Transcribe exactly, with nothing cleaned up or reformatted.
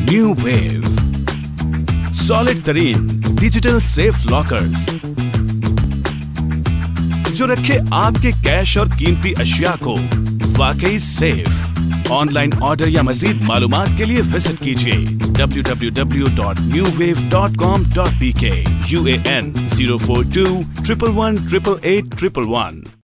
Newwave, solid तरीन digital safe lockers जो रखे आपके कैश और कीमती अशिया को वाकई सेफ। ऑनलाइन ऑर्डर या मजीद मालूमात के लिए विजिट कीजिए W W W dot Newwave dot com dot P K. U A N zero four two triple one triple eight triple one.